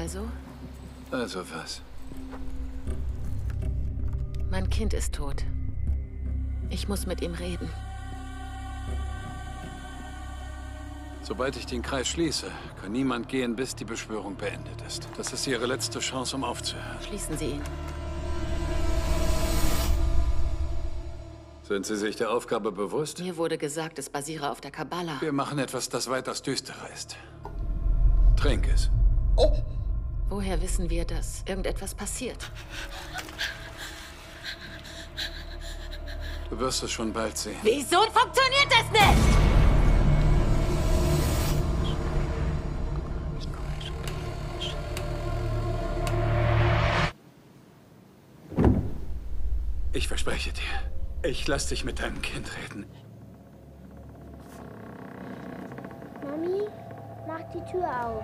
Also? Also was? Mein Kind ist tot. Ich muss mit ihm reden. Sobald ich den Kreis schließe, kann niemand gehen, bis die Beschwörung beendet ist. Das ist Ihre letzte Chance, um aufzuhören. Schließen Sie ihn. Sind Sie sich der Aufgabe bewusst? Mir wurde gesagt, es basiere auf der Kabbala. Wir machen etwas, das weitaus düsterer ist. Trink es. Woher wissen wir, dass irgendetwas passiert? Du wirst es schon bald sehen. Wieso funktioniert das nicht? Ich verspreche dir, ich lass dich mit deinem Kind reden. Mami, mach die Tür auf.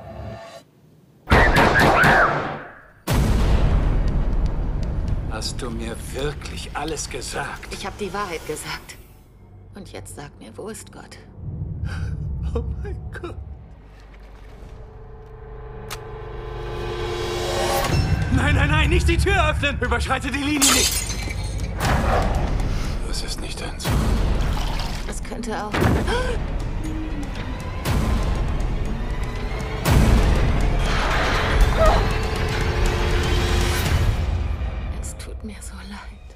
Hast du mir wirklich alles gesagt? Ich habe die Wahrheit gesagt. Und jetzt sag mir, wo ist Gott? Oh mein Gott. Nein, nein, nein, nicht die Tür öffnen! Überschreite die Linie nicht! Das ist nicht dein Sohn. Es könnte auch... Es tut mir so leid.